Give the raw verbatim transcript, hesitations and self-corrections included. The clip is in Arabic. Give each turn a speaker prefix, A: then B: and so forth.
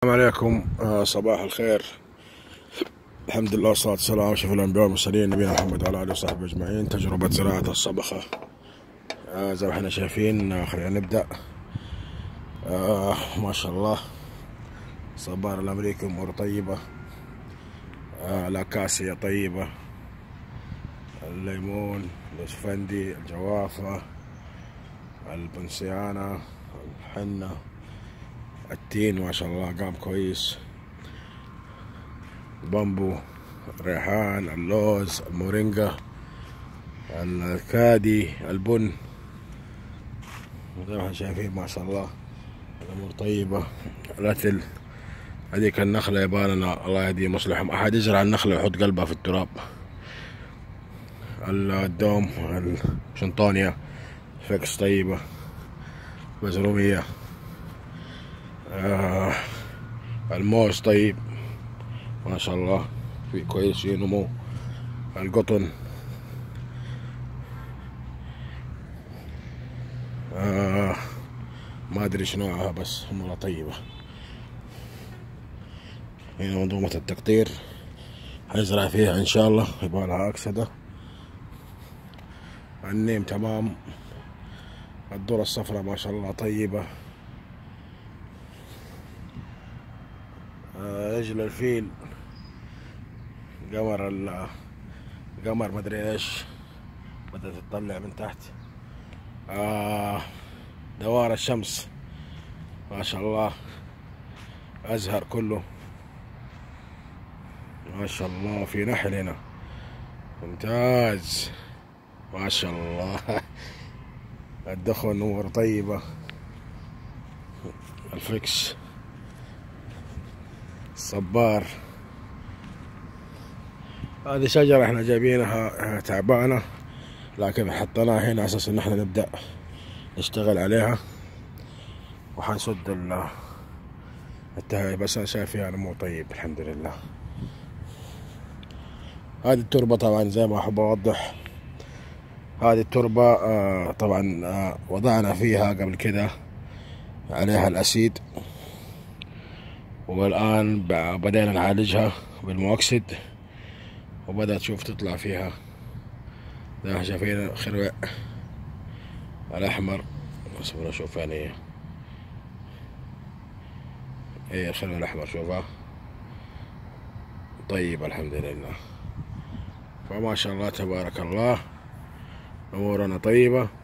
A: السلام عليكم. آه صباح الخير. الحمد لله والصلاة والسلام على أشرف الأنبياء والمرسلين نبينا محمد وعلى آله وصحبه أجمعين. تجربة زراعة الصبخة آه زي ما احنا شايفين. آه خلينا نبدأ. آه ما شاء الله، صبار الأمريكي أمور طيبة. آه الأكاسية طيبة، الليمون، الاسفندي، الجوافة، البنسيانة، الحنة، التين ما شاء الله قام كويس، البامبو، الريحان، اللوز، المورينجا، الكادي، البن، زي ما احنا شايفين ما شاء الله الأمور طيبة. الأتل، هذيك النخلة يبالنا الله يهديه مصلحهم، أحد يزرع النخلة ويحط قلبها في التراب. الدوم، الشنطونيا فيكس طيبة، بزرومية، آه الموز طيب ما شاء الله في كويس ينمو. القطن، آه ما ادري شنوعها بس امورها طيبة. هنا منظومة التقطير حنزرع فيها ان شاء الله، يبغالها اكسدة. النيم تمام. الذرة الصفراء ما شاء الله طيبة. آه رجل الفيل، قمر ال قمر مدري ايش بدأت تطلع من تحت. آه دوار الشمس ما شاء الله أزهر كله ما شاء الله. في نحل هنا ممتاز ما شاء الله. الدخن نور طيبة. الفكس، الصبار، هذه شجرة احنا جايبينها تعبانة لكن حطيناها هنا على اساس ان احنا نبدأ نشتغل عليها وحنسد التهاية. بس انا شايف فيها نمو طيب الحمد لله. هذه التربة طبعا زي ما احب اوضح، هذه التربة آه طبعا آه وضعنا فيها قبل كده عليها الاسيد، والان بدينا نعالجها بالموكسيد وبدأت تشوف تطلع فيها زي ما شايفين الخروع الأحمر. اصبر اشوف يعني ايه ايه الخروع الأحمر، شوفها طيب الحمد لله. فما شاء الله تبارك الله أمورنا طيبة.